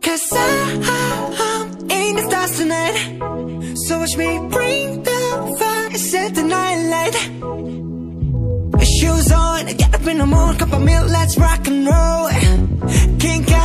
Cause I'm in the stars tonight. So watch me bring the fire, set the night light. Shoes on, get up in the morning, cup of milk, let's rock and roll. Kink